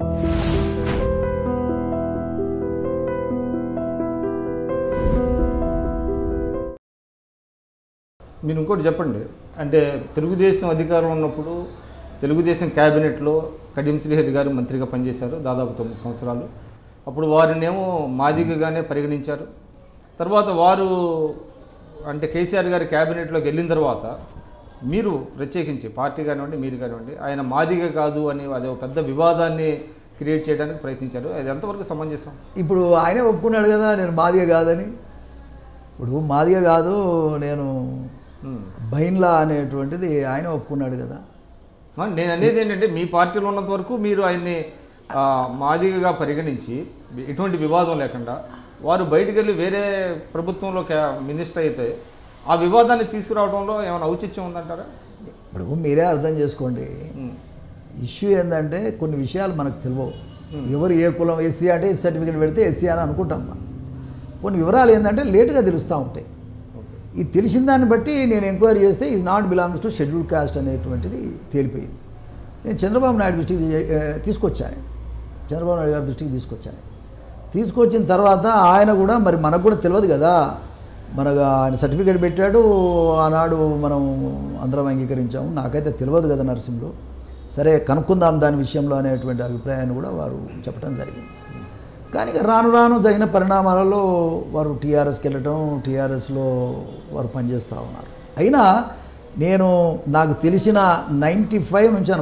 మీరు ఇంకోటి చెప్పండి, అంటే తెలుగుదేశం అధికారం ఉన్నప్పుడు తెలుగుదేశం క్యాబినెట్లో కడియం శ్రీహరి గారు మంత్రిగా పనిచేశారు దాదాపు 9 సంవత్సరాలు. అప్పుడు వారినేమో మాదిగగానే పరిగణించారు. తర్వాత వారు అంటే కేసీఆర్ గారి క్యాబినెట్లోకి వెళ్ళిన తర్వాత మీరు ప్రత్యేకించి పార్టీ కానివ్వండి మీరు కానివ్వండి ఆయన మాదిగ కాదు అని అదే పెద్ద వివాదాన్ని క్రియేట్ చేయడానికి ప్రయత్నించారు. అది ఎంతవరకు సమంజసం? ఇప్పుడు ఆయనే ఒప్పుకున్నాడు కదా నేను మాదిగ కాదని. ఇప్పుడు మాదిగ కాదు నేను బైన్లా అనేటువంటిది ఆయన ఒప్పుకున్నాడు కదా. నేను అనేది ఏంటంటే మీ పార్టీలో ఉన్నంత వరకు మీరు ఆయన్ని మాదిగగా పరిగణించి ఎటువంటి వివాదం లేకుండా వారు బయటికి వెళ్ళి వేరే ప్రభుత్వంలో మినిస్టర్ అయితే ఆ వివాదాన్ని తీసుకురావడంలో ఏమైనా ఔచిత్యం ఉందంటారా? ఇప్పుడు మీరే అర్థం చేసుకోండి, ఇష్యూ ఏంటంటే కొన్ని విషయాలు మనకు తెలియవు. ఎవరు ఏ కులం ఎస్సీ అంటే ఎస్సీ సర్టిఫికేట్ పెడితే ఎస్సీ అని అనుకుంటాం మనం. కొన్ని వివరాలు ఏంటంటే లేటుగా తెలుస్తూ ఉంటాయి. ఈ తెలిసిన దాన్ని బట్టి నేను ఎంక్వైరీ చేస్తే ఇది not belongs to scheduled caste అనేటువంటిది తేలిపోయింది. నేను చంద్రబాబు నాయుడు దృష్టికి తీసుకొచ్చాను, చంద్రబాబు నాయుడు గారి దృష్టికి తీసుకొచ్చాను. తీసుకొచ్చిన తర్వాత ఆయన కూడా మరి మనకు కూడా తెలియదు కదా, మనకు ఆయన సర్టిఫికేట్ పెట్టాడు ఆనాడు మనం అందరం అంగీకరించాము. నాకైతే తెలియదు కదా నరసింహులు, సరే కనుక్కుందాం దాని విషయంలో అనేటువంటి అభిప్రాయాన్ని కూడా వారు చెప్పడం జరిగింది. కానీ రాను రాను జరిగిన పరిణామాలలో వారు టీఆర్ఎస్కి వెళ్ళటం, టీఆర్ఎస్లో వారు పనిచేస్తూ ఉన్నారు. అయినా నేను నాకు తెలిసిన 95 నుంచి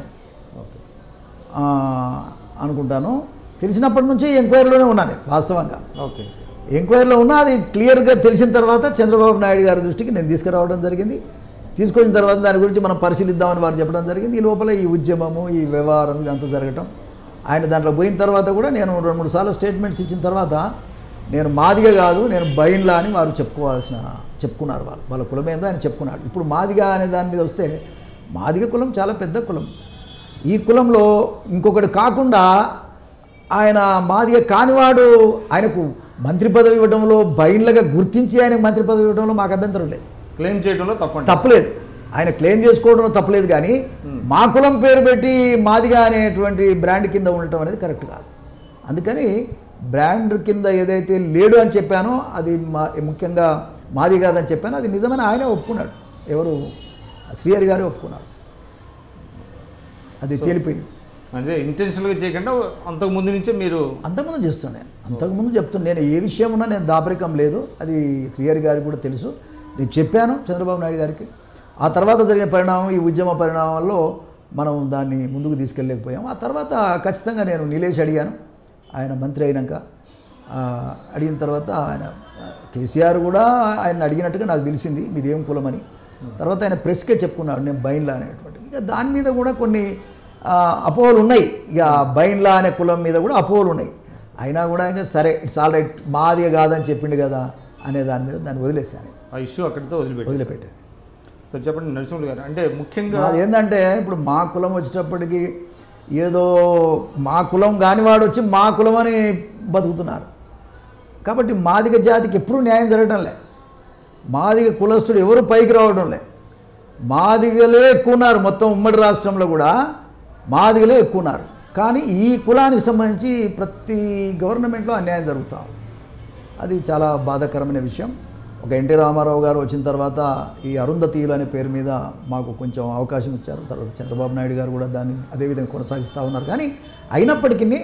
అనుకుంటాను తెలిసినప్పటి నుంచి ఎంక్వైరీలోనే ఉన్నాను వాస్తవంగా. ఓకే, ఎంక్వైరీలో ఉన్నా అది క్లియర్గా తెలిసిన తర్వాత చంద్రబాబు నాయుడు గారి దృష్టికి నేను తీసుకురావడం జరిగింది. తీసుకొచ్చిన తర్వాత దాని గురించి మనం పరిశీలిద్దామని వారు చెప్పడం జరిగింది. ఈ లోపల ఈ ఉద్యమము ఈ వ్యవహారం ఇదంతా జరగటం, ఆయన దాంట్లో పోయిన తర్వాత కూడా నేను 2-3 సార్లు స్టేట్మెంట్స్ ఇచ్చిన తర్వాత నేను మాదిగ కాదు నేను బైన్లా అని వారు చెప్పుకున్నారు. వాళ్ళ కులం ఏందో ఆయన చెప్పుకున్నాడు. ఇప్పుడు మాదిగ అనే దాని మీద వస్తే మాదిగ కులం చాలా పెద్ద కులం. ఈ కులంలో ఇంకొకటి కాకుండా ఆయన మాదిగ కానివాడు ఆయనకు మంత్రి పదవి ఇవ్వడంలో బైన్లుగా గుర్తించి ఆయనకు మంత్రి పదవి ఇవ్వడంలో మాకు అభ్యంతరం లేదు. క్లెయిమ్ చేయడంలో తప్పలేదు, ఆయన క్లెయిమ్ చేసుకోవడంలో తప్పలేదు. కానీ మా కులం పేరు పెట్టి మాదిగా అనేటువంటి బ్రాండ్ కింద ఉండటం అనేది కరెక్ట్ కాదు. అందుకని బ్రాండ్ కింద ఏదైతే లేడు అని చెప్పానో అది ముఖ్యంగా మాది కాదని చెప్పానో అది నిజమని ఆయనే ఒప్పుకున్నాడు. ఎవరు శ్రీహరి గారే ఒప్పుకున్నాడు. అది తేలిపోయింది. అంటే ఇంటెన్షనల్గా చేయకుండా అంతకుముందు నుంచే మీరు అంతకుముందు చేస్తున్నాను, అంతకుముందు చెప్తున్నాను. నేను ఏ విషయం ఉన్నా నేను దాపరికం లేదు, అది శ్రీహరి గారికి కూడా తెలుసు. నేను చెప్పాను చంద్రబాబు నాయుడు గారికి. ఆ తర్వాత జరిగిన పరిణామం ఈ ఉద్యమ పరిణామాల్లో మనం దాన్ని ముందుకు తీసుకెళ్ళలేకపోయాం. ఆ తర్వాత ఖచ్చితంగా నేను నిలేష్ అడిగాను ఆయన మంత్రి అయినాక. అడిగిన తర్వాత ఆయన కేసీఆర్ కూడా ఆయన అడిగినట్టుగా నాకు తెలిసింది మీదేం కులమని. తర్వాత ఆయన ప్రెస్కే చెప్పుకున్నాడు నేను బైన్లా అనేటువంటి. ఇక దాని మీద కూడా కొన్ని అపోహలు ఉన్నాయి. ఇక బైన్లా అనే కులం మీద కూడా అపోహలు ఉన్నాయి. అయినా కూడా ఇంకా సరే ఇట్స్ ఆల్ రైట్ మాదిగా కాదని చెప్పిండు కదా అనే దాని మీద దాన్ని వదిలేశాను. ఆ ఇష్యూ అక్కడితో వదిలిపెట్టాను. సార్ చెప్పండి నరసింహులు గారు, అంటే ముఖ్యంగా ఏంటంటే ఇప్పుడు మా కులం వచ్చేటప్పటికి ఏదో మా కులం కానివాడు వచ్చి మా కులం అని బతుకుతున్నారు. కాబట్టి మాదిగ జాతికి ఎప్పుడూ న్యాయం జరగడంలే. మాదిగ కులస్తుడు ఎవరు పైకి రావడంలే. మాదిగలే ఎక్కువ ఉన్నారు, మొత్తం ఉమ్మడి రాష్ట్రంలో కూడా మాదిగలే ఎక్కువ ఉన్నారు. కానీ ఈ కులానికి సంబంధించి ప్రతి గవర్నమెంట్లో అన్యాయం జరుగుతాం. అది చాలా బాధాకరమైన విషయం. ఒక ఎన్టీ రామారావు గారు వచ్చిన తర్వాత ఈ అరుంధతీయులు అనే పేరు మీద మాకు కొంచెం అవకాశం ఇచ్చారు. తర్వాత చంద్రబాబు నాయుడు గారు కూడా దాన్ని అదేవిధంగా కొనసాగిస్తూ ఉన్నారు. కానీ అయినప్పటికీ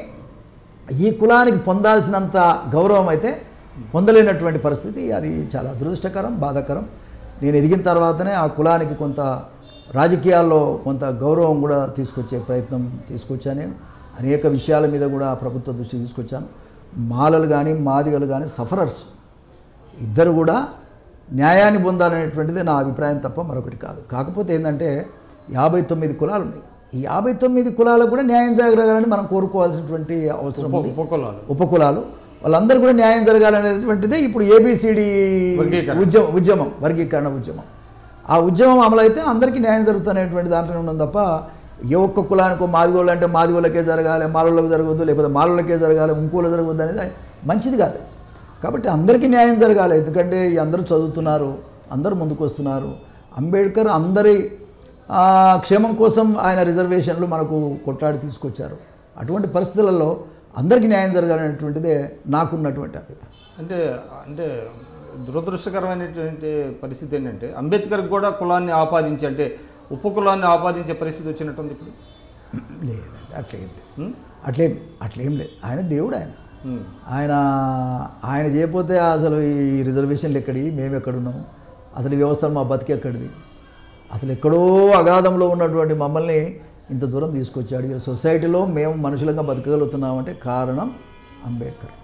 ఈ కులానికి పొందాల్సినంత గౌరవం అయితే పొందలేనటువంటి పరిస్థితి, అది చాలా దురదృష్టకరం, బాధాకరం. నేను ఎదిగిన తర్వాతనే ఆ కులానికి కొంత రాజకీయాల్లో కొంత గౌరవం కూడా తీసుకొచ్చే ప్రయత్నం తీసుకొచ్చాను. నేను అనేక విషయాల మీద కూడా ప్రభుత్వ దృష్టికి తీసుకొచ్చాను. మాలలు కానీ మాదిగలు కానీ సఫరర్స్ ఇద్దరు కూడా న్యాయాన్ని పొందాలనేటువంటిది నా అభిప్రాయం తప్ప మరొకటి కాదు. కాకపోతే ఏంటంటే 59 కులాలు ఉన్నాయి. ఈ 59 కులాలకు కూడా న్యాయం జరగాలని మనం కోరుకోవాల్సినటువంటి అవసరం ఉంది. ఉపకులాలు వాళ్ళందరూ కూడా న్యాయం జరగాలనేటువంటిదే ఇప్పుడు ఏబిసిడి ఉద్యమం, వర్గీకరణ ఉద్యమం. ఆ ఉద్యమం అమలైతే అందరికీ న్యాయం జరుగుతున్నటువంటి దాంట్లో ఉన్నాం తప్ప ఏ ఒక్క కులానికో మాదిగోళ్ళు అంటే మాదిగోళ్ళకే జరగాలి, మాలోళ్ళకి జరగవద్దు, లేకపోతే మాలోళ్ళకే జరగాలి, ఇంకోళ్ళు జరగవద్దు అనేది మంచిది కాదు. కాబట్టి అందరికీ న్యాయం జరగాలి. ఎందుకంటే అందరూ చదువుతున్నారు, అందరూ ముందుకు వస్తున్నారు. అంబేద్కర్ అందరి క్షేమం కోసం ఆయన రిజర్వేషన్లు మనకు కొట్లాడి తీసుకొచ్చారు. అటువంటి పరిస్థితులలో అందరికీ న్యాయం జరగాలనేటువంటిదే నాకున్నటువంటి అభిప్రాయం. అంటే అంటే దురదృష్టకరమైనటువంటి పరిస్థితి ఏంటంటే అంబేద్కర్కి కూడా కులాన్ని ఆపాదించి అంటే ఉపకులాన్ని ఆపాదించే పరిస్థితి వచ్చినట్టుంది ఇప్పుడు. లేదండి, అట్లేం లేదు. ఆయన దేవుడు, ఆయన ఆయన చేయకపోతే అసలు ఈ రిజర్వేషన్లు ఎక్కడి, మేము ఎక్కడున్నాము, అసలు ఈ వ్యవస్థలు మా బతికెక్కడిది, అసలు ఎక్కడో అగాధంలో ఉన్నటువంటి మమ్మల్ని ఇంత దూరం తీసుకొచ్చాడు. సొసైటీలో మేము మనుషులంగా బతకగలుగుతున్నామంటే కారణం అంబేద్కర్.